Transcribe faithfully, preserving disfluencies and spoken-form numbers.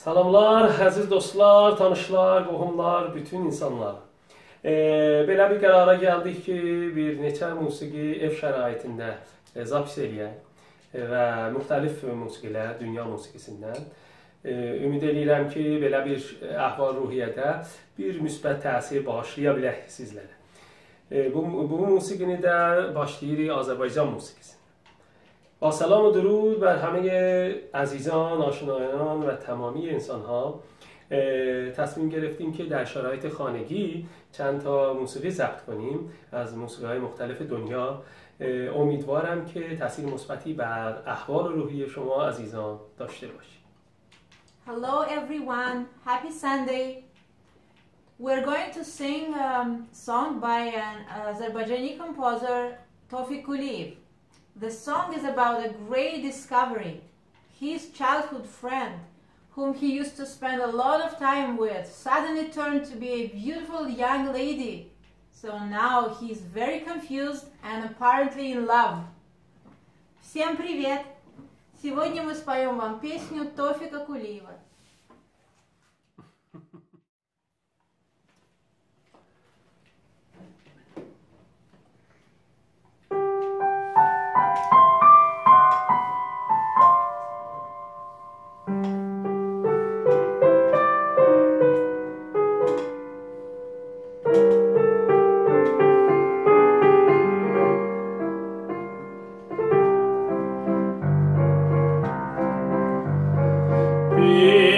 Salamlar, əziz dostlar, tanışlar, qohumlar, bütün insanlar. E, belə bir qərara gəldik ki, bir neçə musiqi ev şəraitində e, zapis eləyək və müxtəlif musiqilər, dünya musiqisindən. E, ümid edirəm ki, belə bir əhval-ruhiyyədə bir müsbət təsir bağışlaya bilək sizlərə. E, bu, bu musiqini də başlayırıq Azərbaycan musiqisi. با سلام و درود بر همه عزیزان، آشنایان و تمامی انسان ها تصمیم گرفتیم که در شرایط خانگی چند تا موسیقی ضبط کنیم از موسیقی های مختلف دنیا. امیدوارم که تاثیر مثبتی بر احوال روحی شما عزیزان داشته باشه. Hello everyone, happy Sunday. We're going to sing a song by an Azerbaijani composer, Tofik Kuliyev. The song is about a great discovery. His childhood friend, whom he used to spend a lot of time with, suddenly turned to be a beautiful young lady. So now he's very confused and apparently in love. Всем привет! Сегодня мы споем вам песню Тофика Кулиева. Yeah.